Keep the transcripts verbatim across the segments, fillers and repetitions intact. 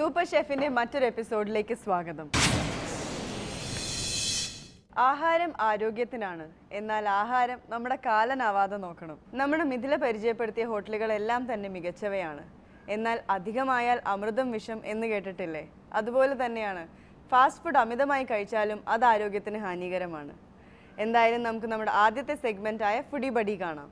Super ഷെഫിന്റെ മറ്റൊരു എപ്പിസോഡിലേക്ക് സ്വാഗതം. ആഹാരം ആരോഗ്യത്തിനാണ്, എന്നാൽ ആഹാരം നമ്മുടെ കാലനാവാതെ നോക്കണം. നമ്മുടെ മിഥില പരിചയപ്പെടുത്തിയ ഹോട്ടലുകളെല്ലാം തന്നെ മികച്ചവയാണ്. എന്നാൽ അധികമായാൽ അമൃതം വിഷം എന്ന് കേട്ടിട്ടില്ലേ? അതുപോലെ തന്നെയാണ് ഫാസ്റ്റ് ഫുഡ് അമിതമായി കഴിച്ചാലും അത് ആരോഗ്യത്തിന് ഹാനികരമാണ്. എന്തായാലും നമുക്ക് നമ്മുടെ ആദ്യത്തെ സെഗ്മെന്റായ ഫുഡി ബഡി കാണാം.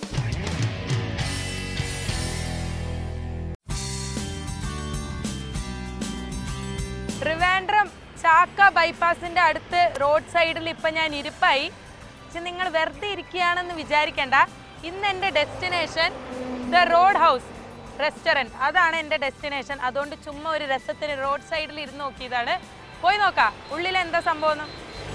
ട്രിവാൻഡ്രം ചാക്ക ബൈപ്പാസിന്റെ അടുത്ത് റോഡ് സൈഡിൽ ഇപ്പം ഞാൻ ഇരിപ്പായി. പക്ഷെ നിങ്ങൾ വെറുതെ ഇരിക്കുകയാണെന്ന് വിചാരിക്കേണ്ട. ഇന്ന് എൻ്റെ destination the road house restaurant, അതാണ് എൻ്റെ ഡെസ്റ്റിനേഷൻ. അതുകൊണ്ട് ചുമ്മാ ഒരു രസത്തിന് റോഡ് സൈഡിൽ ഇരുന്ന് നോക്കിയതാണ്. പോയി നോക്കാം ഉള്ളിൽ എന്താ സംഭവം.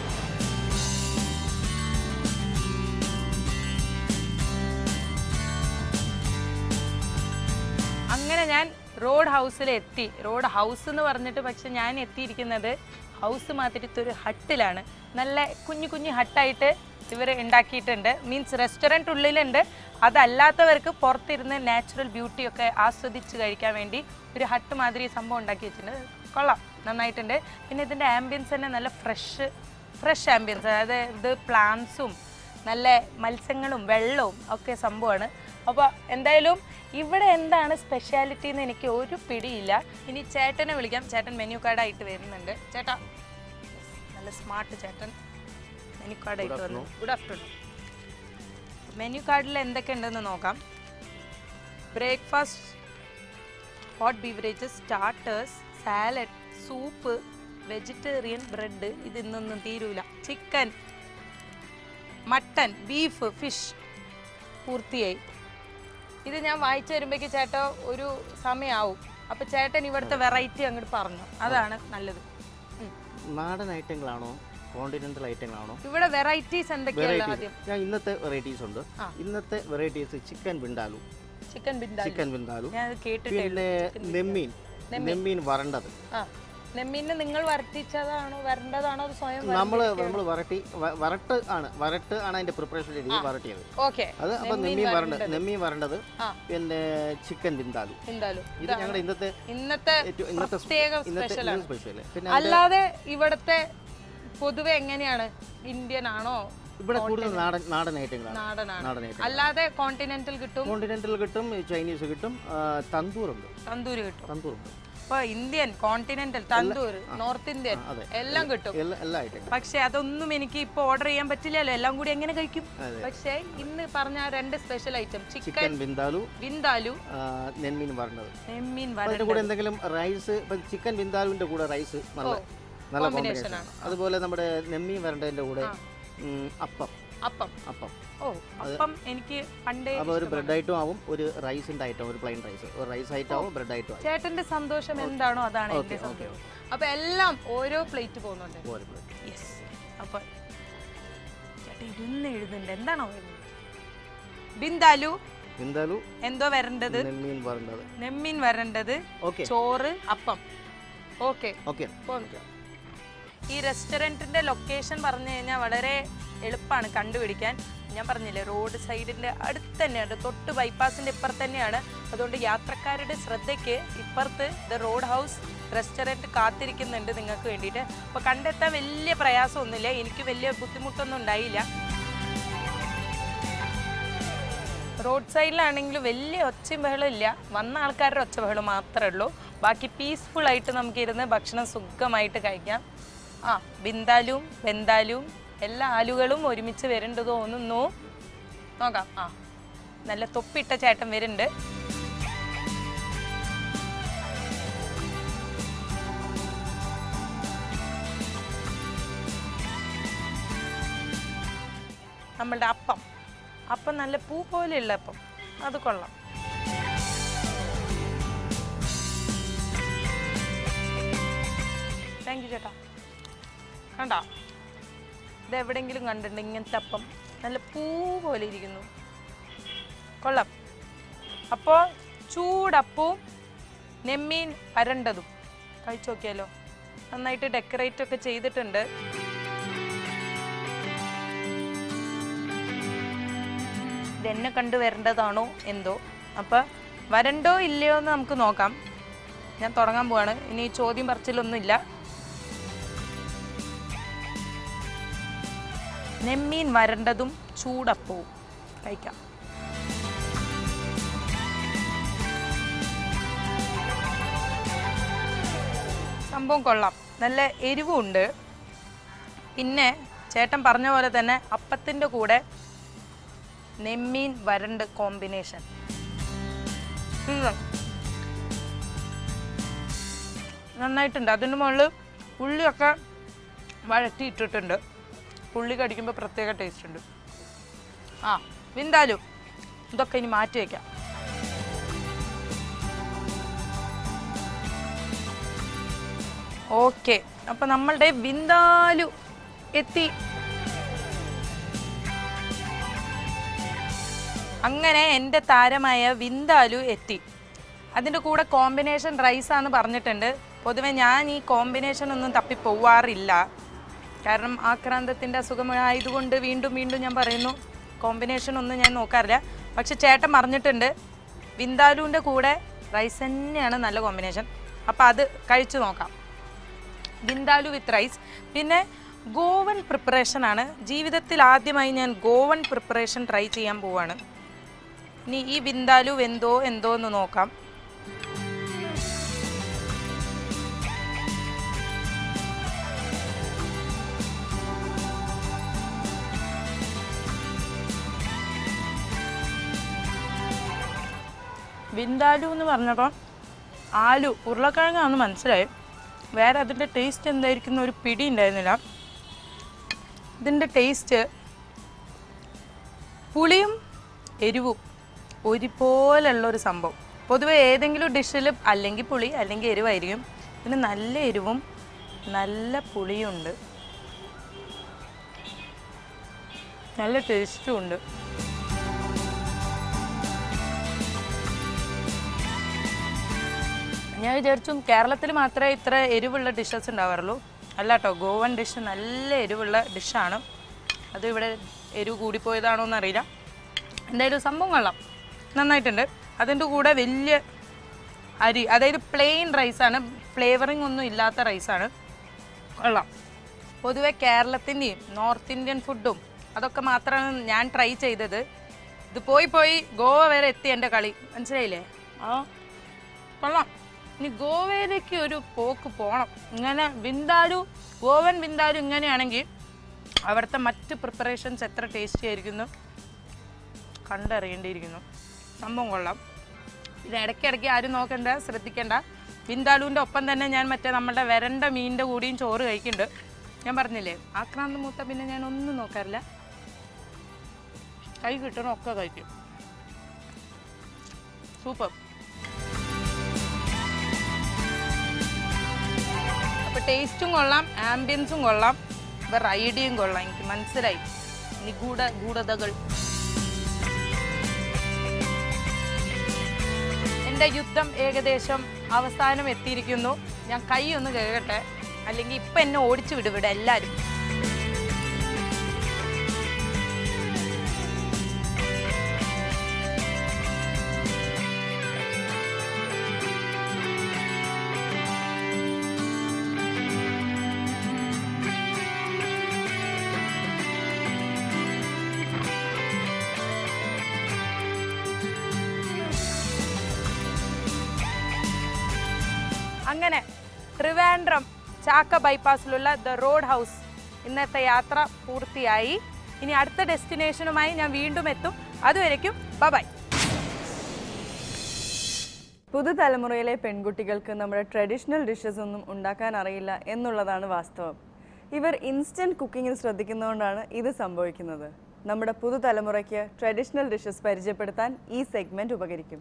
അങ്ങനെ ഞാൻ റോഡ് ഹൗസിലെത്തി. റോഡ് ഹൗസ് എന്ന് പറഞ്ഞിട്ട് പക്ഷെ ഞാൻ എത്തിയിരിക്കുന്നത് ഹൗസ് മാതിരത്തെ ഒരു ഹട്ടിലാണ്. നല്ല കുഞ്ഞു കുഞ്ഞു ഹട്ടായിട്ട് ഇവർ ഉണ്ടാക്കിയിട്ടുണ്ട്. മീൻസ് റെസ്റ്റോറൻറ്റ് ഉള്ളിലുണ്ട്, അതല്ലാത്തവർക്ക് പുറത്തിരുന്ന് നാച്ചുറൽ ബ്യൂട്ടിയൊക്കെ ആസ്വദിച്ച് കഴിക്കാൻ വേണ്ടി ഒരു ഹട്ട് മാതിരി സംഭവം ഉണ്ടാക്കി വെച്ചിട്ടുണ്ട്. കൊള്ളാം, നന്നായിട്ടുണ്ട്. പിന്നെ ഇതിൻ്റെ ആംബിയൻസ് തന്നെ നല്ല ഫ്രഷ് ഫ്രഷ് ആംബിയൻസ്, അതായത് ഇത് പ്ലാന്റ്സും നല്ല മത്സ്യങ്ങളും വെള്ളവും ഒക്കെ സംഭവമാണ്. അപ്പോൾ എന്തായാലും ഇവിടെ എന്താണ് സ്പെഷ്യാലിറ്റി എന്ന് എനിക്ക് ഒരു പിടിയില്ല. ഇനി ചേട്ടനെ വിളിക്കാം. ചേട്ടൻ മെനു കാർഡായിട്ട് വരുന്നുണ്ട്. ചേട്ടാ, നല്ല സ്മാർട്ട് ചേട്ടൻ മെനു കാർഡായിട്ട് വന്നു. Good afternoon. മെനു കാർഡിൽ എന്തൊക്കെ ഉണ്ടെന്ന് നോക്കാം. Breakfast, hot beverages, starters, salad, soup, vegetarian, bread, ഇത് ഇന്നൊന്നും തീരൂല. ചിക്കൻ, മട്ടൻ, ബീഫ്, ഫിഷ് പൂർത്തിയായി. ഇത് ഞാൻ വായിച്ചു വരുമ്പോഴേക്ക് ചേട്ടാ ഒരു സമയമാവും. അപ്പൊ ചേട്ടൻ ഇവിടുത്തെ വെറൈറ്റി അങ്ങോട്ട് പറഞ്ഞു, അതാണ് നല്ലത്. നാടൻ ഐറ്റങ്ങളാണോ കോണ്ടിനെന്റൽ ഐറ്റങ്ങളാണോ? ഇവിടെ വെറൈറ്റീസ് എന്തൊക്കെയാണ്? ആദ്യം ഞാൻ ഇന്നത്തെ വെറൈറ്റീസ് ഉണ്ട്. ഇന്നത്തെ varieties chicken vindaloo, chicken vindaloo, chicken vindaloo, ഞാൻ കേട്ടിട്ടില്ല. പിന്നെ നെമ്മീൻ, നെമ്മീൻ വരണ്ടത്. നെമ്മീനെ നിങ്ങൾ വരട്ടിച്ചതാണോ വരണ്ടതാണോ അത് സ്വയം? നമ്മള് നമ്മള് വരട്ടി വരട്ട് ആണ് വരട്ട് ആണ് അതിന്റെ പ്രിപ്പറേഷൻ രീതി വരട്ടിയത്. അത് അപ്പൊ നെമ്മീൻ വരണ്ടത്, നെമ്മീൻ വരണ്ടത്, പിന്നെ ചിക്കൻ വിന്താലു. ഇത് ഞങ്ങളുടെ ഇന്നത്തെ ഇന്നത്തെ ഇന്നത്തെ സ്പെഷ്യൽ. പിന്നെ അല്ലാതെ ഇവിടത്തെ പൊതുവെ എങ്ങനെയാണ്? ഇന്ത്യൻ ആണോ? ഇവിടെ കൂടുതൽ നാടൻ നാടൻ ഐറ്റങ്ങളാണ്. നാടനാണ്. അല്ലാതെ കോണ്ടിനെന്റൽ കിട്ടും, കോണ്ടിനെന്റൽ കിട്ടും, ചൈനീസ് കിട്ടും, തന്തൂറുണ്ട്, തന്തൂര് കിട്ടും. തന്തൂറുണ്ട്. ഇപ്പൊ Indian, continental, tandoor, North Indian എല്ലാം കിട്ടും. പക്ഷെ അതൊന്നും എനിക്ക് ഇപ്പൊ ഓർഡർ ചെയ്യാൻ പറ്റില്ലല്ലോ, എല്ലാം കൂടി എങ്ങനെ കഴിക്കും? പക്ഷെ ഇന്ന് പറഞ്ഞ രണ്ട് special item, chicken vindaloo, vindaloo, നെന്മീൻ വരണത്. നെന്മീൻ കൂടെ എന്തെങ്കിലും റൈസ്, ചിക്കൻ വിന്താലുവിന്റെ കൂടെ റൈസ് നല്ല നല്ല കോമ്പിനേഷൻ ആണ്. അതുപോലെ നമ്മുടെ നെമ്മീൻ വരണ്ടതിന്റെ കൂടെ അപ്പം അപ്പം അപ്പം ഓ അപ്പം എനിക്ക് പണ്ടേ ഒരു ബ്രെഡ് ഐറ്റം ആവും, ഒരു റൈസിന്റെ ഐറ്റം, ഒരു പ്ലെയിൻ റൈസ്, ഒരു റൈസ് ഐറ്റം ആവും, ബ്രെഡ് ഐറ്റം ആവും. ചേട്ടന്റെ സന്തോഷം എന്താണോ അതാണ് എന്റെ സന്തോഷം. അപ്പൊ എല്ലാം ഓരോ പ്ലേറ്റ് പോകുന്നുണ്ട്. യെസ്. അപ്പൊ ചേട്ടൻ ഇരുന്ന് എഴുതുന്നുണ്ട്, എന്താണോ ബിന്ദാലു ബിന്ദാലു എന്തോ വരേണ്ടത്? നെമ്മീൻ വരേണ്ടത്, നെമ്മീൻ വരേണ്ടത്, ചോറ്, അപ്പം. Okay okay. ഈ റെസ്റ്റോറൻറ്റിൻ്റെ ലൊക്കേഷൻ പറഞ്ഞു കഴിഞ്ഞാൽ വളരെ എളുപ്പമാണ് കണ്ടുപിടിക്കാൻ. ഞാൻ പറഞ്ഞില്ലേ റോഡ് സൈഡിൻ്റെ അടുത്ത് തന്നെയാണ്, തൊട്ട് ബൈപ്പാസിൻ്റെ ഇപ്പുറത്ത് തന്നെയാണ്. അതുകൊണ്ട് യാത്രക്കാരുടെ ശ്രദ്ധയ്ക്ക് ഇപ്പുറത്ത് ദ റോഡ് ഹൗസ് റെസ്റ്റോറൻറ്റ് കാത്തിരിക്കുന്നുണ്ട് നിങ്ങൾക്ക് വേണ്ടിയിട്ട്. അപ്പോൾ കണ്ടെത്താൻ വലിയ പ്രയാസമൊന്നുമില്ല, എനിക്ക് വലിയ ബുദ്ധിമുട്ടൊന്നും ഉണ്ടായില്ല. റോഡ് സൈഡിലാണെങ്കിലും വലിയ ഒച്ചയും ബഹളം ഇല്ല, വന്ന ആൾക്കാരുടെ ഒച്ച ബഹളം മാത്രമേ ഉള്ളൂ. ബാക്കി പീസ്ഫുള്ളായിട്ട് നമുക്കിരുന്ന് ഭക്ഷണം സുഖമായിട്ട് കഴിക്കാം. ആ ബിന്ദാലും ബെന്താലും എല്ലാ ആലുകളും ഒരുമിച്ച് വരുന്നുണ്ട് തോന്നുന്നു. നോക്കാം. ആ നല്ല തൊപ്പിട്ട ചേട്ടൻ വരുന്നുണ്ട്. നമ്മളുടെ അപ്പം അപ്പം നല്ല പൂ പോലെയുള്ള അപ്പം, അത് കൊള്ളാം. താങ്ക് യു ചേട്ടാ. കണ്ടോ, ഇതെവിടെയെങ്കിലും കണ്ടിട്ടുണ്ട് ഇങ്ങനത്തെ അപ്പം? നല്ല പൂ പോലെ ഇരിക്കുന്നു, കൊള്ളാം. അപ്പോൾ ചൂടപ്പവും നെമ്മീൻ വരണ്ടതും കഴിച്ചു നോക്കിയാലോ. നന്നായിട്ട് ഡെക്കറേറ്റ് ഒക്കെ ചെയ്തിട്ടുണ്ട്. ഇതെന്നെ കണ്ടു വരേണ്ടതാണോ എന്തോ. അപ്പം വരണ്ടോ ഇല്ലയോ എന്ന് നമുക്ക് നോക്കാം. ഞാൻ തുടങ്ങാൻ പോവാണ്. ഇനി ചോദ്യം പറച്ചിലൊന്നുമില്ല. നെമ്മീൻ വരണ്ടതും ചൂടപ്പവും കഴിക്കാം. സംഭവം കൊള്ളാം, നല്ല എരിവുണ്ട്. പിന്നെ ചേട്ടൻ പറഞ്ഞ പോലെ തന്നെ അപ്പത്തിൻ്റെ കൂടെ നെമ്മീൻ വരണ്ട് കോമ്പിനേഷൻ നന്നായിട്ടുണ്ട്. അതിൻ്റെ മുകളിൽ ഉള്ളിയൊക്കെ വഴറ്റിയിട്ടിട്ടുണ്ട്. ഉള്ളി കടിക്കുമ്പോൾ പ്രത്യേക ടേസ്റ്റ് ഉണ്ട്. ആ വിന്താലു ഇതൊക്കെ ഇനി മാറ്റി വയ്ക്കാം. ഓക്കെ, അപ്പം നമ്മളുടെ വിന്താലു എത്തി. അങ്ങനെ എൻ്റെ താരമായ വിന്താലു എത്തി. അതിൻ്റെ കൂടെ കോമ്പിനേഷൻ റൈസാന്ന് പറഞ്ഞിട്ടുണ്ട്. പൊതുവെ ഞാൻ ഈ കോമ്പിനേഷൻ ഒന്നും തപ്പി പോവാറില്ല, കാരണം ആക്രാന്തത്തിൻ്റെ അസുഖമായതുകൊണ്ട് വീണ്ടും വീണ്ടും ഞാൻ പറയുന്നു, കോമ്പിനേഷൻ ഒന്നും ഞാൻ നോക്കാറില്ല. പക്ഷെ ചേട്ടൻ പറഞ്ഞിട്ടുണ്ട് വിന്താലുവിൻ്റെ കൂടെ റൈസ് തന്നെയാണ് നല്ല കോമ്പിനേഷൻ. അപ്പോൾ അത് കഴിച്ചു നോക്കാം. Vindaloo with rice. പിന്നെ ഗോവൻ പ്രിപ്പറേഷനാണ്. ജീവിതത്തിൽ ആദ്യമായി ഞാൻ ഗോവൻ പ്രിപ്പറേഷൻ ട്രൈ ചെയ്യാൻ പോവാണ്. ഇനി ഈ വിന്താലു വെന്തോ എന്തോ എന്ന് നോക്കാം. വിന്താലു എന്ന് പറഞ്ഞപ്പോൾ ആലു ഉരുളക്കിഴങ്ങാണെന്ന് മനസ്സിലായി. വേറെ അതിൻ്റെ ടേസ്റ്റ് എന്തായിരിക്കുന്ന ഒരു പിടി ഉണ്ടായിരുന്നില്ല. ഇതിൻ്റെ ടേസ്റ്റ് പുളിയും എരിവും ഒരുപോലുള്ളൊരു സംഭവം. പൊതുവെ ഏതെങ്കിലും ഡിഷിൽ അല്ലെങ്കിൽ പുളി അല്ലെങ്കിൽ എരിവായിരിക്കും. പിന്നെ നല്ല എരിവും നല്ല പുളിയും ഉണ്ട്, നല്ല ടേസ്റ്റും ഉണ്ട്. ഞാൻ വിചാരിച്ചു കേരളത്തിൽ മാത്രമേ ഇത്ര എരിവുള്ള ഡിഷസ് ഉണ്ടാവാറുള്ളൂ. അല്ല കേട്ടോ, ഗോവൻ ഡിഷ് നല്ല എരിവുള്ള ഡിഷാണ്. അത് ഇവിടെ എരിവ് കൂടിപ്പോയതാണോ എന്നറിയില്ല. എന്തായാലും സംഭവം കൊള്ളാം, നന്നായിട്ടുണ്ട്. അതിൻ്റെ കൂടെ വലിയ അരി, അതായത് പ്ലെയിൻ റൈസാണ്, ഫ്ലേവറിങ് ഒന്നും ഇല്ലാത്ത റൈസാണ്. കൊള്ളാം. പൊതുവെ കേരളത്തിൻ്റെയും നോർത്ത് ഇന്ത്യൻ ഫുഡും അതൊക്കെ മാത്രമാണ് ഞാൻ ട്രൈ ചെയ്തത്. ഇത് പോയി പോയി ഗോവ വരെ എത്തി എൻ്റെ കളി, മനസ്സിലായില്ലേ? ആ കൊള്ളാം. ഇനി ഗോവയിലേക്ക് ഒരു പോക്ക് പോകണം. ഇങ്ങനെ വിന്താലു, ഗോവൻ വിന്താലു ഇങ്ങനെയാണെങ്കിൽ അവിടുത്തെ മറ്റ് പ്രിപ്പറേഷൻസ് എത്ര ടേസ്റ്റി ആയിരിക്കുന്നു കണ്ടറിയേണ്ടിയിരിക്കുന്നു. സംഭവം കൊള്ളാം. ഇത് ഇടയ്ക്കിടയ്ക്ക് ആരും നോക്കണ്ട, ശ്രദ്ധിക്കേണ്ട. വിന്താലുവിൻ്റെ ഒപ്പം തന്നെ ഞാൻ മറ്റേ നമ്മുടെ വരണ്ട മീനിൻ്റെ കൂടിയും ചോറ് കഴിക്കുന്നുണ്ട്. ഞാൻ പറഞ്ഞില്ലേ, ആക്രാന്തം മൂത്ത പിന്നെ ഞാൻ ഒന്നും നോക്കാറില്ല, കൈ കിട്ടണം ഒക്കെ കഴിക്കും. സൂപ്പർ. അപ്പോൾ ടേസ്റ്റും കൊള്ളാം, ആംബിയൻസും കൊള്ളാം, വേറെ ഐഡിയയും കൊള്ളാം. എനിക്ക് മനസ്സിലായി നിഗൂഢ ഗൂഢതകൾ. എൻ്റെ യുദ്ധം ഏകദേശം അവസാനം എത്തിയിരിക്കുന്നു. ഞാൻ കൈ ഒന്ന് കഴുകട്ടെ, അല്ലെങ്കിൽ ഇപ്പം എന്നെ ഓടിച്ചു വിടും ഇവിടെ എല്ലാവരും. അങ്ങനെ ട്രിവാൻഡ്രം ചാക്ക ബൈപ്പാസിലുള്ള ദ റോഡ് ഹൗസ് ഇന്നത്തെ യാത്ര പൂർത്തിയായി. ഇനി അടുത്ത ഡെസ്റ്റിനേഷനുമായി ഞാൻ വീണ്ടും എത്തും. അതുവരയ്ക്കും ബൈ ബൈ. പുതുതലമുറയിലെ പെൺകുട്ടികൾക്ക് നമ്മുടെ ട്രഡീഷണൽ ഡിഷസ് ഒന്നും ഉണ്ടാക്കാൻ അറിയില്ല എന്നുള്ളതാണ് വാസ്തവം. ഇവർ ഇൻസ്റ്റൻറ്റ് കുക്കിങ്ങിൽ ശ്രദ്ധിക്കുന്നതുകൊണ്ടാണ് ഇത് സംഭവിക്കുന്നത്. നമ്മുടെ പുതുതലമുറയ്ക്ക് ട്രഡീഷണൽ ഡിഷസ് പരിചയപ്പെടുത്താൻ ഈ സെഗ്മെൻറ്റ് ഉപകരിക്കും.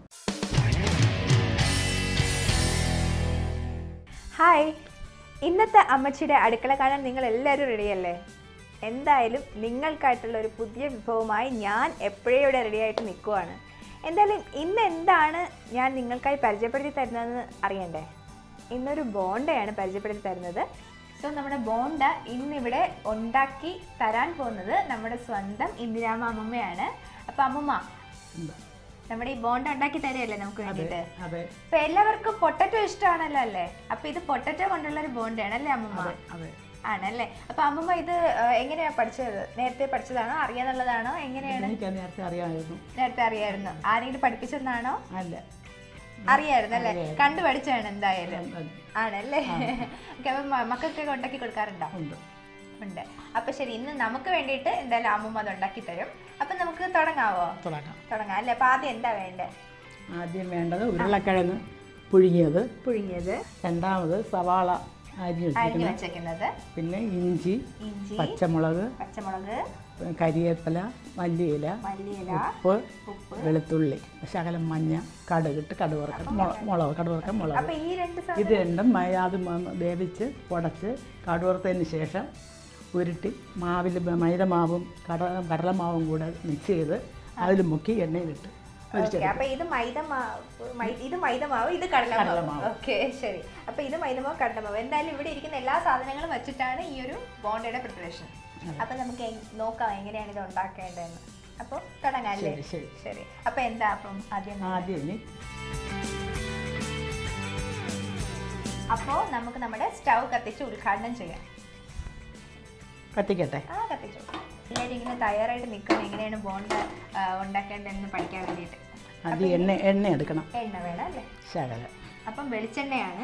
ഹായ്, ഇന്നത്തെ അമ്മച്ചിയുടെ അടുക്കള കാണാൻ നിങ്ങൾ എല്ലാവരും റെഡിയല്ലേ? എന്തായാലും നിങ്ങൾക്കായിട്ടുള്ള ഒരു പുതിയ വിഭവമായി ഞാൻ എപ്പോഴേ ഇവിടെ റെഡിയായിട്ട് നിൽക്കുവാണ്. എന്തായാലും ഇന്ന് എന്താണ് ഞാൻ നിങ്ങൾക്കായി പരിചയപ്പെടുത്തി തരുന്നതെന്ന് അറിയണ്ടേ? ഇന്നൊരു ബോണ്ടയാണ് പരിചയപ്പെടുത്തി തരുന്നത്. സോ നമ്മുടെ ബോണ്ട ഇന്നിവിടെ ഉണ്ടാക്കി തരാൻ പോകുന്നത് നമ്മുടെ സ്വന്തം ഇന്ദിരാമ്മ അമ്മമ്മയാണ്. അപ്പം അമ്മമ്മ, നമ്മുടെ ഈ ബോണ്ട ഉണ്ടാക്കി തരുമല്ലേ നമുക്ക് വേണ്ടിയിട്ട്. അതെ. അപ്പൊ എല്ലാവർക്കും പൊട്ടറ്റോ ഇഷ്ടമാണല്ലോ അല്ലേ? അപ്പൊ ഇത് പൊട്ടറ്റോ കൊണ്ടുള്ള ഒരു ബോണ്ടയാണ് അല്ലേ അമ്മമ്മ? അതെ. ആണല്ലേ. അപ്പൊ അമ്മമ്മ ഇത് എങ്ങനെയാ പഠിച്ചത്? നേരത്തെ പഠിച്ചതാണോ അറിയാന്നുള്ളതാണോ എങ്ങനെയാണ്? എനിക്ക് നേരത്തെ അറിയാമായിരുന്നു. നേരത്തെ അറിയായിരുന്നു. ആരെങ്കിലും പഠിപ്പിച്ചെന്നാണോ? അല്ല, അറിയായിരുന്നു അല്ലേ? കണ്ടു പഠിച്ചാണ് എന്തായാലും. ആണല്ലേ. അപ്പൊ മക്കൾക്കൊക്കെ ഉണ്ടാക്കി കൊടുക്കാറുണ്ടോ? ഉണ്ട്. ഉണ്ട്. അപ്പൊ ശരി, ഇന്ന് നമുക്ക് വേണ്ടിയിട്ട് എന്തായാലും അമ്മൂമ്മ അത് ഉണ്ടാക്കി തരും. അപ്പൊ നമുക്ക് തുടങ്ങാവോ? തുടങ്ങാം. തുടങ്ങാം അല്ലേ. അപ്പൊ ആദ്യം എന്താ വേണ്ടേ? ആദ്യം വേണ്ടത് ഉരുളക്കിഴങ്ങ് പുഴുങ്ങിയത്, പുഴുങ്ങിയത്. രണ്ടാമത് സവാള അരിഞ്ഞു അരിഞ്ഞു വെച്ചേക്കുന്നത്, പിന്നെ ഇഞ്ചി, ഇഞ്ചി, പച്ചമുളക്, പച്ചമുളക്, കരിവേപ്പില, മല്ലിയില, മല്ലിയില, ഉപ്പ്, ഉപ്പ്, വെളുത്തുള്ളി, ശകലം മഞ്ഞ, കടുകിട്ട് കടുക് വറുക്കാൻ, മുളക് കടുക് വറുക്കാൻ മുളക്. അപ്പൊ ഈ രണ്ട് ഇത് രണ്ടും അത് വേവിച്ച് ഉടച്ച് കടുക് വറുത്തതിന് ശേഷം ഉരുട്ടി മാവിൽ മൈദ മാവും കട കടലമാവും കൂടെ മിക്സ് ചെയ്ത് അതിൽ മുക്കി എണ്ണയിലിട്ട്. അപ്പൊ ഇത് മൈദമാവ്, ഇത് മൈദമാവ്, ഇത് കടലമാവ്. ഓക്കെ ശരി. അപ്പൊ ഇത് മൈദമാവ്, കടലമാവ്. എന്തായാലും ഇവിടെ ഇരിക്കുന്ന എല്ലാ സാധനങ്ങളും വെച്ചിട്ടാണ് ഈ ഒരു ബോണ്ടയുടെ പ്രിപ്പറേഷൻ. അപ്പൊ നമുക്ക് നോക്കാം എങ്ങനെയാണ് ഇത് ഉണ്ടാക്കേണ്ടതെന്ന്. അപ്പൊ തുടങ്ങാല്ലേ? ശരി ശരി. അപ്പൊ എന്താ അപ്പം ആദ്യം? ആദ്യം അപ്പോ നമുക്ക് നമ്മുടെ സ്റ്റൗ കത്തിച്ച് ഉദ്ഘാടനം ചെയ്യാം. കത്തിക്കട്ടെ. ആ കത്തിച്ചു. എല്ലാവരും ഇങ്ങനെ തയ്യാറായിട്ട് നിൽക്കണം എങ്ങനെയാണ് ബോണ്ട ഉണ്ടാക്കേണ്ടതെന്ന് പഠിക്കാൻ വേണ്ടിയിട്ട്. ആദ്യം എണ്ണ എണ്ണ എടുക്കണം. എണ്ണ വേണം അല്ലേ? ശകലം. അപ്പം വെളിച്ചെണ്ണയാണ്.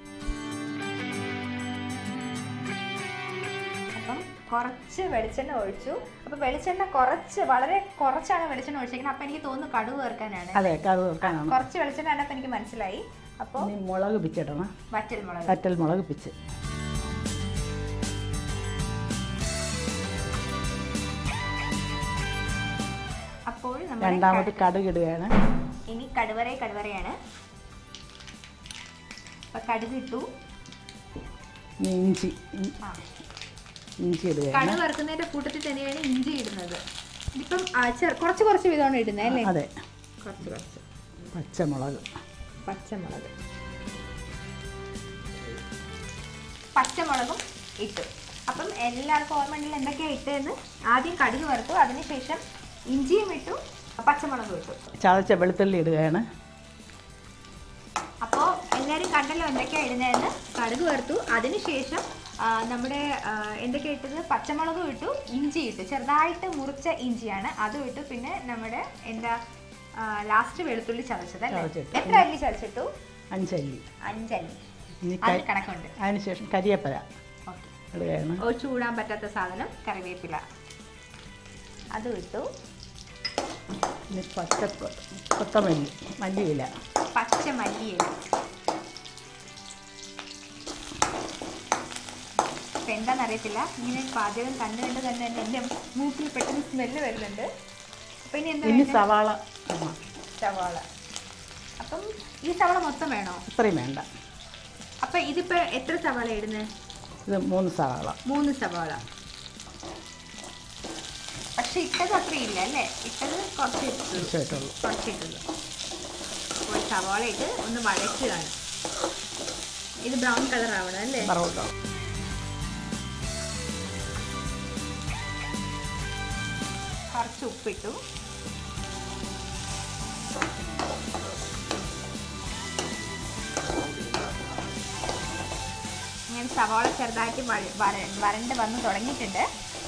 അപ്പം കുറച്ച് വെളിച്ചെണ്ണ ഒഴിച്ചു. അപ്പൊ വെളിച്ചെണ്ണ കുറച്ച്, വളരെ കുറച്ചാണ് വെളിച്ചെണ്ണ ഒഴിച്ചേക്കുന്നത്. അപ്പൊ എനിക്ക് തോന്നുന്നു കടുക് ചേർക്കാനാണ്. അതെ, കടുക് ചേർക്കാനാണ്. കുറച്ച് വെളിച്ചെണ്ണ ആണപ്പോൾ എനിക്ക് മനസ്സിലായി. അപ്പോൾ മുളക് പിച്ചിടണം. വറ്റൽ മുളക്. വറ്റൽ മുളക് പിച്ച്. അപ്പോൾ രണ്ടാമത് കടുക് ഇടുകയാണ്. ഇനി കടുവറ കടുവറയാണ്. അപ്പൊ കടുക് ഇട്ടു. ഇഞ്ചി ഇഞ്ചി ഇടുകയാണ്. കടുക് വറുക്കുന്നതിന്റെ കൂട്ടത്തിൽ തന്നെയാണ് ഇഞ്ചി ഇടുന്നത്. ഇതിപ്പം കുറച്ച് കുറച്ച് വിധമാണ് ഇടുന്നത് അല്ലേ? അതെ, കുറച്ച് കുറച്ച്. പച്ചമുളക് പച്ചമുളക് പച്ചമുളകും ഇട്ടു. അപ്പം എല്ലാവർക്കും ഓർമ്മയിൽ എന്തൊക്കെയാണ് ഇട്ടതെന്ന്. ആദ്യം കടുക് വറുത്തു, അതിനുശേഷം ഇഞ്ചിയും ഇട്ടു, പച്ചമുളകും ഇട്ടു. ചതച്ച വെളുത്തുള്ളി ഇടുകയാണ്. അപ്പോൾ എല്ലാവരും കണ്ടല്ലോ എന്തൊക്കെയാണ് ഇടുന്നതെന്ന്. കടുക് വറുത്തു, അതിനുശേഷം നമ്മുടെ എന്തൊക്കെയാണ് ഇട്ടത്? പച്ചമുളകും ഇട്ടു, ഇഞ്ചി ഇട്ടു, ചെറുതായിട്ട് മുറിച്ച ഇഞ്ചിയാണ്, അതും ഇട്ടു. പിന്നെ നമ്മുടെ എന്താ ലാസ്റ്റ് വെളുത്തുള്ളി ചതച്ചത് അല്ലേ? എത്ര അല്ലി ചതച്ചിട്ടു? അഞ്ചല്ലി. അഞ്ചല്ലി കണക്കുണ്ട്. അതിനുശേഷം കരിവേപ്പില ഇടുകയാണ്. ചൂടാൻ പറ്റാത്ത സാധനം കറിവേപ്പില, അതും ഇട്ടു. ഇനി പച്ച കൊത്തമല്ലി, മല്ലിയില, പച്ച മല്ലിയില. അപ്പം എന്താണെന്നറിയത്തില്ല, ഇങ്ങനെ പാചകം കണ്ടു കണ്ട് തന്നെ എൻ്റെ മൂക്കിൽ പെട്ടെന്ന് സ്മെല്ല് വരുന്നുണ്ട്. അപ്പം ഇനി എന്താ? ഇനി സവാള. സവാള. അപ്പം ഈ സവാള മൊത്തം വേണോ? ഇത്രയും വേണ്ട. അപ്പം ഇതിപ്പോൾ എത്ര സവാള ഇടുന്നത്? ഇത് മൂന്ന് സവാള. മൂന്ന് സവാള. പക്ഷെ ഇട്ടത് അത്രയില്ല അല്ലേ? ഇട്ടത് കുറച്ച് ഇട്ടുള്ളൂ. കുറച്ചിട്ടുള്ളൂ. അപ്പോൾ സവാള ഇട്ട് ഒന്ന് വഴറ്റുകയാണ്. ഇത് ബ്രൗൺ കളർ ആവണം അല്ലേ? Brown colour. കുറച്ച് ഉപ്പിട്ടു. ഇങ്ങനെ സവാള ചെറുതായിട്ട് വരണ്ട് വന്ന് തുടങ്ങിയിട്ടുണ്ട്.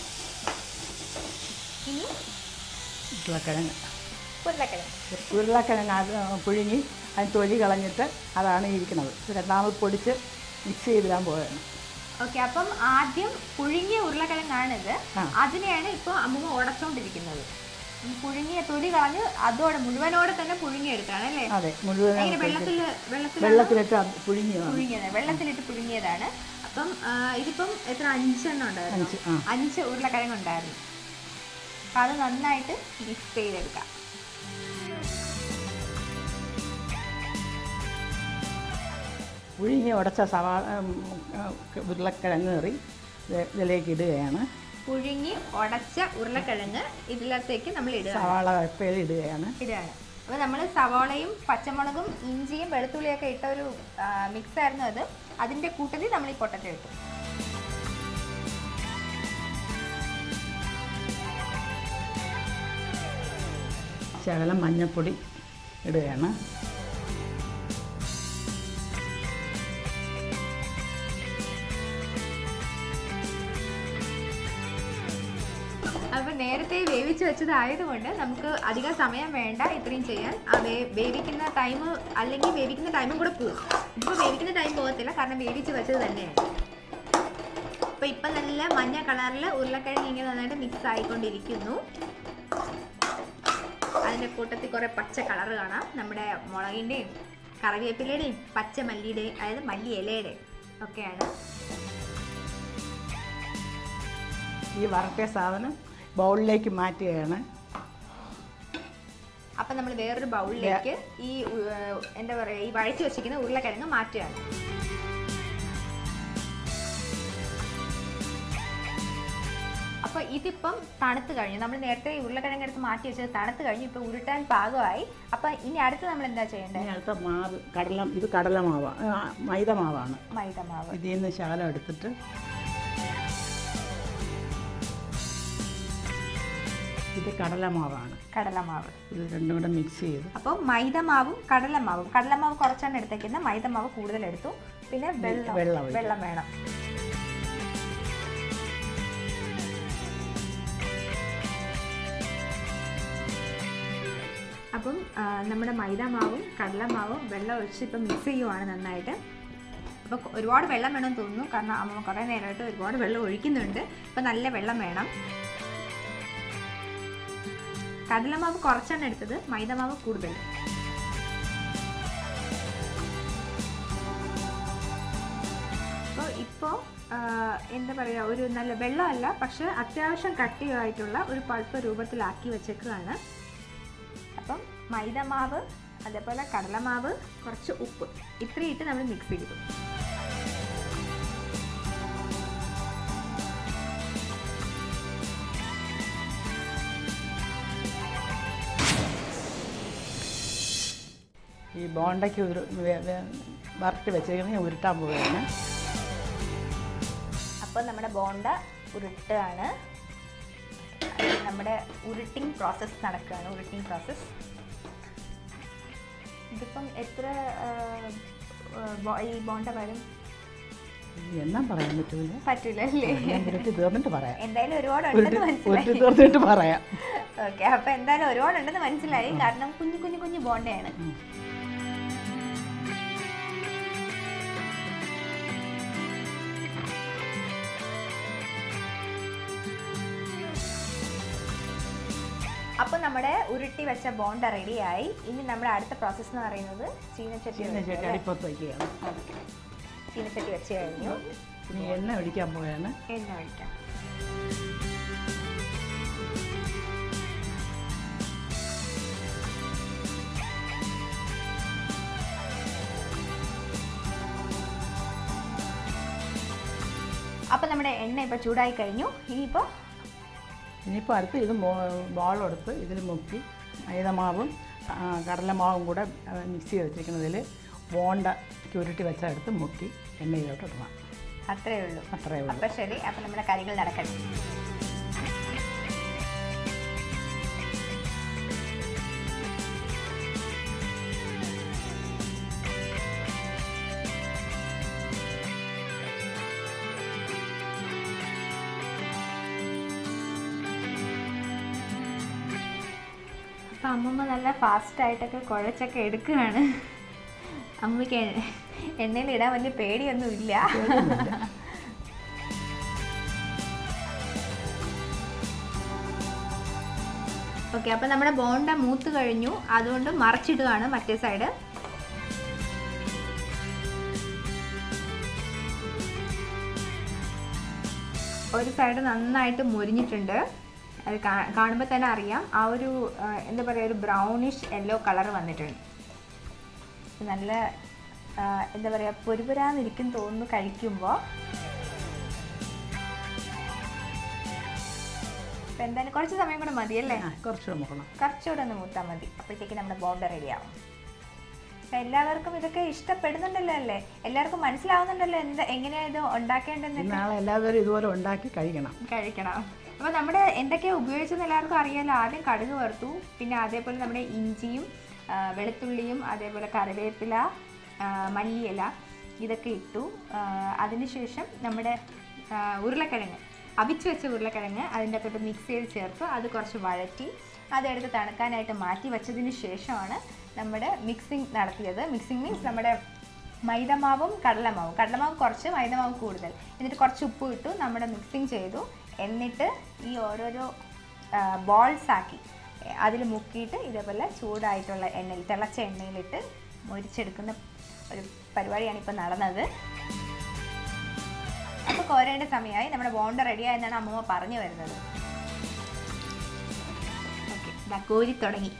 ഇനി ഉരുളക്കിഴങ്ങ്. ഉരുളക്കിഴങ്ങ് ഉരുളക്കിഴങ്ങ് അത് പുഴുങ്ങി അതിന് തൊലി കളഞ്ഞിട്ട് അതാണ് ഇരിക്കുന്നത്. രണ്ടാമത് പൊടിച്ച് മിക്സ് ചെയ്തിടാൻ പോവുകയാണ്. ഓക്കെ. അപ്പം ആദ്യം പുഴുങ്ങിയ ഉരുളക്കിഴങ്ങാണിത്. അതിനെയാണ് ഇപ്പോൾ അമ്മൂമ്മ ഉടച്ചോണ്ടിരിക്കുന്നത്. പുഴുങ്ങിയ തൊലി കളഞ്ഞ് അതോടെ മുഴുവനോടെ തന്നെ പുഴുങ്ങിയെടുത്താണ് അല്ലേ? അതെ, മുഴുവൻ വെള്ളത്തിൽ വെള്ളത്തിലിട്ട് പുഴുങ്ങിയത് പുഴുങ്ങിയത് വെള്ളത്തിലിട്ട് പുഴുങ്ങിയതാണ്. അപ്പം ഇതിപ്പം എത്ര? അഞ്ചെണ്ണം ഉണ്ടായിരുന്നു. അഞ്ച് ഉരുളക്കിഴങ്ങ് ഉണ്ടായിരുന്നു. അപ്പം അത് നന്നായിട്ട് മിക്സ് ചെയ്തെടുക്കാം. പുഴുങ്ങി ഉടച്ച സവാള ഉരുളക്കിഴങ്ങ് കറി ഇതിലേക്ക് ഇടുകയാണ്. പുഴുങ്ങി ഉടച്ച ഉരുളക്കിഴങ്ങ് ഇതിലത്തേക്ക് നമ്മൾ ഇടുക. സവാള കപ്പയിൽ ഇടുകയാണ്. ഇടുകയാണ്. അപ്പോൾ നമ്മൾ സവാളയും പച്ചമുളകും ഇഞ്ചിയും വെളുത്തുള്ളിയൊക്കെ ഇട്ട ഒരു മിക്സ് ആയിരുന്നു അത്. അതിൻ്റെ കൂട്ടത്തിൽ നമ്മൾ ഈ പൊട്ടറ്റോ ഇട്ടു. ശകലം മഞ്ഞൾപ്പൊടി ഇടുകയാണ്. അപ്പോൾ നേരത്തെ വേവിച്ച് വെച്ചതായതുകൊണ്ട് നമുക്ക് അധികം സമയം വേണ്ട ഇത്രയും ചെയ്യാൻ. ആ വേ വേവിക്കുന്ന ടൈം അല്ലെങ്കിൽ വേവിക്കുന്ന ടൈമും കൂടെ പോകും. ഇപ്പോൾ വേവിക്കുന്ന ടൈം പോകത്തില്ല, കാരണം വേവിച്ച് വെച്ചത് തന്നെയാണ്. അപ്പോൾ ഇപ്പം നല്ല മഞ്ഞ കളറിൽ ഉരുളക്കിഴങ്ങ് ഇങ്ങനെ നന്നായിട്ട് മിക്സ് ആയിക്കൊണ്ടിരിക്കുന്നു. അതിൻ്റെ കൂട്ടത്തിൽ കുറേ പച്ച കളറ് കാണാം. നമ്മുടെ മുളകിൻ്റെയും കറിവേപ്പിലയുടെയും പച്ച മല്ലിയുടെയും, അതായത് മല്ലി ഇലയുടെയും ഒക്കെയാണ്. ഈ വറുത്ത സാധനം ബൗളിലേക്ക് മാറ്റുകയാണ്. അപ്പം നമ്മൾ വേറൊരു ബൗളിലേക്ക് ഈ എന്താ പറയുക ഈ വഴറ്റി വെച്ചിരിക്കുന്ന ഉരുളക്കിഴങ്ങ് മാറ്റുകയാണ്. അപ്പോൾ ഇതിപ്പം തണുത്ത് കഴിഞ്ഞു. നമ്മൾ നേരത്തെ ഉരുളക്കിഴങ്ങ് എടുത്ത് മാറ്റി വെച്ചത് തണുത്ത് കഴിഞ്ഞു. ഇപ്പോൾ ഉരുട്ടാൻ പാകമായി. അപ്പം ഇനി അടുത്ത് നമ്മൾ എന്താ ചെയ്യേണ്ടത്? ഇനി അടുത്ത മാവ് കടല ഇത് കടലമാവാണ്, മൈദ മാവാണ്. മൈദ മാവ് ഇതിൽ നിന്ന് ശകലം എടുത്തിട്ട് ഇത് കടലമാവാണ്. കടലമാവ് ഇത് രണ്ടും കൂടെ മിക്സ് ചെയ്ത്. അപ്പോൾ മൈദമാവും കടലമാവും കടലമാവ് കുറച്ചാണ് എടുത്തേക്കുന്നത്, മൈദമാവ് കൂടുതൽ എടുത്തു. പിന്നെ വെള്ളം വെള്ളം വെള്ളം വേണം. അപ്പം നമ്മുടെ മൈദമാവും കടലമാവും വെള്ളം ഒഴിച്ച് ഇപ്പം മിക്സ് ചെയ്യുവാണ് നന്നായിട്ട്. അപ്പോൾ ഒരുപാട് വെള്ളം വേണമെന്ന് തോന്നുന്നു, കാരണം അമ്മ കുറേ നേരമായിട്ട് ഒരുപാട് വെള്ളം ഒഴിക്കുന്നുണ്ട്. അപ്പം നല്ല വെള്ളം വേണം. കടലമാവ് കുറച്ചാണ് എടുത്തത്, മൈദമാവ് കൂടുതൽ. അപ്പോൾ ഇപ്പോൾ എന്താ പറയുക, ഒരു നല്ല വെള്ളമല്ല, പക്ഷെ അത്യാവശ്യം കട്ടിയായിട്ടുള്ള ഒരു പൾപ്പ് രൂപത്തിലാക്കി വെച്ചേക്കുകയാണ്. അപ്പം മൈദമാവ്, അതേപോലെ കടലമാവ്, കുറച്ച് ഉപ്പ്, ഇത്രയും ഇട്ട് നമ്മൾ മിക്സ് ചെയ്തു. ഈ ബോണ്ടയ്ക്ക് ഒരു വറുത്ത് വെച്ചേക്കുന്നത് ഉരുട്ടാൻ പോവുകയാണ്. അപ്പോൾ നമ്മുടെ ബോണ്ട ഉരുട്ടാണ്. നമ്മുടെ ഉരുട്ടിങ് പ്രോസസ്സ് നടക്കുകയാണ്. ഉരുട്ടിങ് പ്രോസസ്സ് ഇതിപ്പം എത്ര ഈ ബോണ്ട വരും എന്നാ പറയാൻ പറ്റൂല പറ്റൂല അല്ലേ? ഉരുട്ടി തീർന്നിട്ട് പറയാം. എന്തായാലും ഒരുപാടുണ്ടെന്ന് മനസ്സിലായി. തീർന്നിട്ട് പറയാം. ഓക്കെ, അപ്പോൾ എന്തായാലും ഒരുപാടുണ്ടെന്ന് മനസ്സിലായി, കാരണം കുഞ്ഞു കുഞ്ഞു കുഞ്ഞു ബോണ്ടയാണ്. അപ്പോൾ നമ്മുടെ ഉരുട്ടി വെച്ച ബോണ്ട റെഡിയായി. ഇനി നമ്മുടെ അടുത്ത പ്രോസസ്സ് എന്ന് പറയുന്നത് ചീനച്ചട്ടി ചീനച്ചട്ടി അടുപ്പത്ത് വയ്ക്കുകയാണ്. ചീനച്ചട്ടി വെച്ച് കഴിഞ്ഞു. ഇനി എണ്ണ ഒഴിക്കാൻ പോവുകയാണ്. എണ്ണ ഒഴിക്കാം. അപ്പോൾ നമ്മുടെ എണ്ണ ഇപ്പോൾ ചൂടായി കഴിഞ്ഞു. ഇനിയിപ്പോൾ ഇനിയിപ്പോൾ അടുത്ത് ഇത് ബോളെടുത്ത് ഇതിൽ മുക്കി മൈദമാവും കടലമാവും കൂടെ മിക്സ് ചെയ്ത് വെച്ചിരിക്കുന്നതിൽ ബോണ്ട ഉരുട്ടി വെച്ചെടുത്ത് മുക്കി എണ്ണയിലോട്ട് ഇടണം. അത്രയേ ഉള്ളൂ. അത്രയേ ഉള്ളൂ. അപ്പോൾ ശരി, അപ്പോൾ നമ്മുടെ കറികൾ നടക്കട്ടെ. അപ്പം അമ്മമ്മ നല്ല ഫാസ്റ്റായിട്ടൊക്കെ കുഴച്ചൊക്കെ എടുക്കുകയാണ്. അമ്മയ്ക്ക് എണ്ണയിൽ ഇടാൻ വലിയ പേടിയൊന്നുമില്ല. ഓക്കെ, അപ്പം നമ്മുടെ ബോണ്ട മൂത്ത് കഴിഞ്ഞു, അതുകൊണ്ട് മറിച്ചിടുകയാണ് മറ്റേ സൈഡ്. ഒരു സൈഡ് നന്നായിട്ട് മുരിഞ്ഞിട്ടുണ്ട്. അത് കാണുമ്പോൾ തന്നെ അറിയാം, ആ ഒരു എന്താ പറയുക, ഒരു ബ്രൗണിഷ് യെല്ലോ കളർ വന്നിട്ടുണ്ട്. നല്ല എന്താ പറയുക, പൊരുപുരാന്നിരിക്കും തോന്നുന്നു കഴിക്കുമ്പോൾ. അപ്പം എന്തായാലും കുറച്ച് സമയം കൂടെ മതിയല്ലേ? കുറച്ചുകൂടെ നോക്കണം. കുറച്ചുകൂടെ ഒന്ന് മൂത്താൽ മതി. അപ്പോഴത്തേക്ക് നമ്മുടെ ബോണ്ട റെഡിയാവും. അപ്പം എല്ലാവർക്കും ഇതൊക്കെ ഇഷ്ടപ്പെടുന്നുണ്ടല്ലോ അല്ലേ? എല്ലാവർക്കും മനസ്സിലാവുന്നുണ്ടല്ലോ എന്താ എങ്ങനെയാണ് ഇത് ഉണ്ടാക്കേണ്ടത്? നാളെ എല്ലാവരും ഇതുപോലെ ഉണ്ടാക്കി കഴിക്കണം കഴിക്കണം അപ്പോൾ നമ്മുടെ എന്തൊക്കെയാണ് ഉപയോഗിച്ചെന്ന് എല്ലാവർക്കും അറിയാമല്ലോ. ആദ്യം കടുക് വറുത്തു, പിന്നെ അതേപോലെ നമ്മുടെ ഇഞ്ചിയും വെളുത്തുള്ളിയും അതേപോലെ കറിവേപ്പില, മല്ലിയില ഇതൊക്കെ ഇട്ടു. അതിനുശേഷം നമ്മുടെ ഉരുളക്കിഴങ്ങ്, അവിച്ച് വെച്ച ഉരുളക്കിഴങ്ങ് അതിൻ്റെ അകത്തോട്ട് മിക്സ് ചെയ്ത് ചേർത്ത് അത് കുറച്ച് വഴറ്റി അതെടുത്ത് തണുക്കാനായിട്ട് മാറ്റി വെച്ചതിന് ശേഷമാണ് നമ്മുടെ മിക്സിങ് നടത്തിയത്. മിക്സിങ് മീൻസ് നമ്മുടെ മൈദമാവും കടലമാവും, കടലമാവ് കുറച്ച് മൈദമാവ് കൂടുതൽ, എന്നിട്ട് കുറച്ച് ഉപ്പ് ഇട്ടു നമ്മുടെ മിക്സിങ് ചെയ്തു. എന്നിട്ട് ഈ ഓരോരോ ബോൾസ് ആക്കി അതിൽ മുക്കിയിട്ട് ഇതേപോലെ ചൂടായിട്ടുള്ള എണ്ണയിൽ, തിളച്ച എണ്ണയിലിട്ട് മൊരിച്ചെടുക്കുന്ന ഒരു പരിപാടിയാണ് ഇപ്പോൾ നടന്നത്. അപ്പോൾ കോരേണ്ട സമയമായി, നമ്മുടെ ബോണ്ട റെഡിയായെന്നാണ് അമ്മമ്മ പറഞ്ഞു വരുന്നത്. ഓക്കെ, ഇതാ കോരി തുടങ്ങി.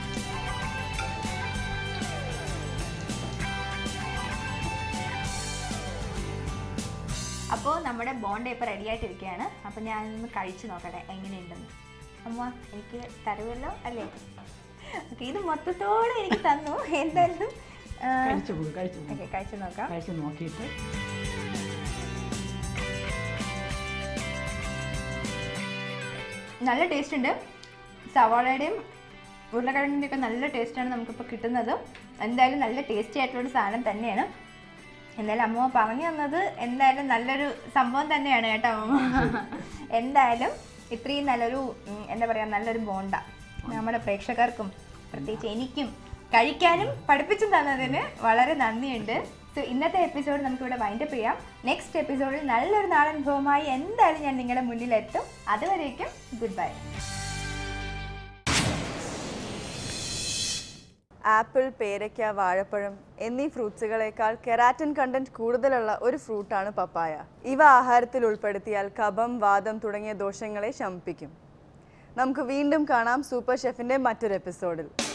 അപ്പോൾ നമ്മുടെ ബോണ്ട ഇപ്പോൾ റെഡി ആയിട്ടിരിക്കുകയാണ്. അപ്പോൾ ഞാനൊന്ന് കഴിച്ച് നോക്കട്ടെ എങ്ങനെയുണ്ടെന്ന്. അമ്മ എനിക്ക് തരുമല്ലോ അല്ലേ? ഓക്കെ, ഇത് മൊത്തത്തോടെ എനിക്ക് തന്നു. എന്തായാലും ഓക്കെ, കഴിച്ച് നോക്കാം. കഴിച്ച് നോക്കിയിട്ട് നല്ല ടേസ്റ്റ് ഉണ്ട്. സവാളയുടെയും ഉരുളക്കിഴങ്ങിൻ്റെ ഒക്കെ നല്ല ടേസ്റ്റാണ് നമുക്കിപ്പോൾ കിട്ടുന്നത്. എന്തായാലും നല്ല ടേസ്റ്റി ആയിട്ടുള്ളൊരു സാധനം തന്നെയാണ്. എന്തായാലും അമ്മ പറഞ്ഞു തന്നത് എന്തായാലും നല്ലൊരു സംഭവം തന്നെയാണ് കേട്ടോ അമ്മ. എന്തായാലും ഇത്രയും നല്ലൊരു എന്താ പറയുക നല്ലൊരു ബോണ്ട നമ്മുടെ പ്രേക്ഷകർക്കും പ്രത്യേകിച്ച് എനിക്കും കഴിക്കാനും പഠിപ്പിച്ചും തന്നതിന് വളരെ നന്ദിയുണ്ട്. സോ ഇന്നത്തെ എപ്പിസോഡ് നമുക്കിവിടെ വൈൻഡപ്പ് ചെയ്യാം. നെക്സ്റ്റ് എപ്പിസോഡിൽ നല്ലൊരു നാടൻ വിഭവമായി എന്തായാലും ഞാൻ നിങ്ങളുടെ മുന്നിലെത്തും. അതുവരേക്കും ഗുഡ് ബൈ. ആപ്പിൾ, പേരയ്ക്ക, വാഴപ്പഴം എന്നീ ഫ്രൂട്ട്സുകളേക്കാൾ കെരാറ്റിൻ കണ്ടന്റ് കൂടുതലുള്ള ഒരു ഫ്രൂട്ടാണ് പപ്പായ. ഇവ ആഹാരത്തിൽ ഉൾപ്പെടുത്തിയാൽ കഫം, വാതം തുടങ്ങിയ ദോഷങ്ങളെ ശമിപ്പിക്കും. നമുക്ക് വീണ്ടും കാണാം സൂപ്പർ ഷെഫിൻ്റെ മറ്റൊരു എപ്പിസോഡിൽ.